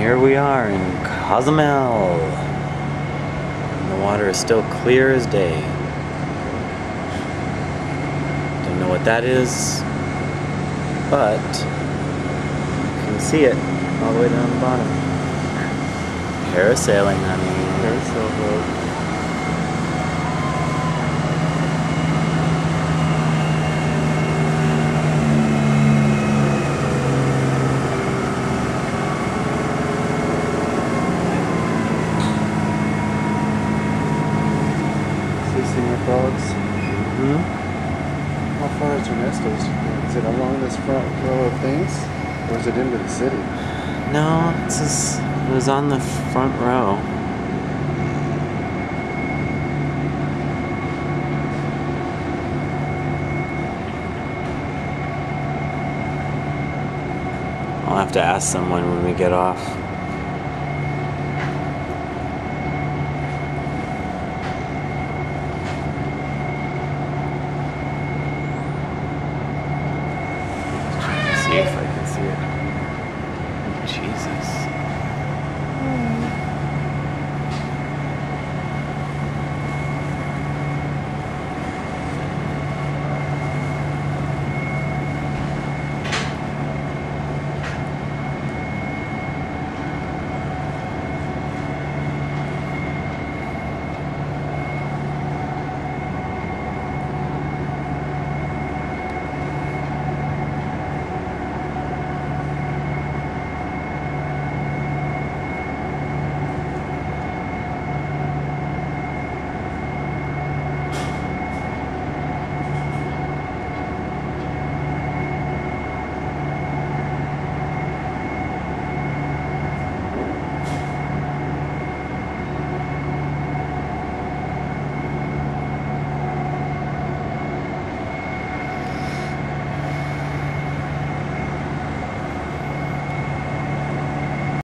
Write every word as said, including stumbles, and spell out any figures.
here we are in Cozumel. And the water is still clear as day. Don't know what that is, but you can see it all the way down the bottom. Parasailing, honey. Parasail boat. Singer frogs. Mm-hmm. How far is Ernesto's? Is it along this front row of things? Or is it into the city? No, it's just, it was on the front row. I'll have to ask someone when we get off.